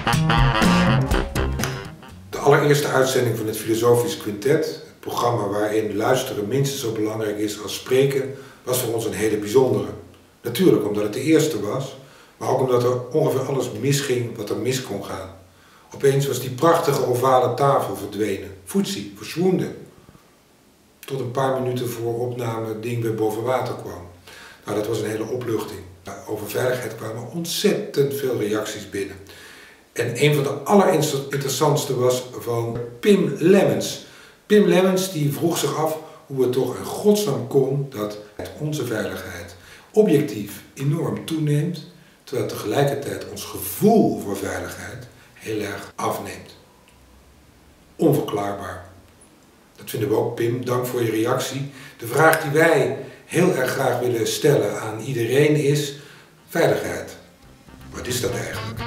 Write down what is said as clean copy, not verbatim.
De allereerste uitzending van het Filosofisch Quintet, het programma waarin luisteren minstens zo belangrijk is als spreken, was voor ons een hele bijzondere. Natuurlijk omdat het de eerste was, maar ook omdat er ongeveer alles misging wat er mis kon gaan. Opeens was die prachtige ovale tafel verdwenen, foetsie, verschwonden. Tot een paar minuten voor opname het ding weer boven water kwam. Nou, dat was een hele opluchting. Over veiligheid kwamen ontzettend veel reacties binnen. En een van de allerinteressantste was van Pim Lemmens. Pim Lemmens die vroeg zich af hoe het toch in godsnaam kon dat onze veiligheid objectief enorm toeneemt, terwijl tegelijkertijd ons gevoel voor veiligheid heel erg afneemt. Onverklaarbaar. Dat vinden we ook, Pim. Dank voor je reactie. De vraag die wij heel erg graag willen stellen aan iedereen is: veiligheid. Wat is dat eigenlijk?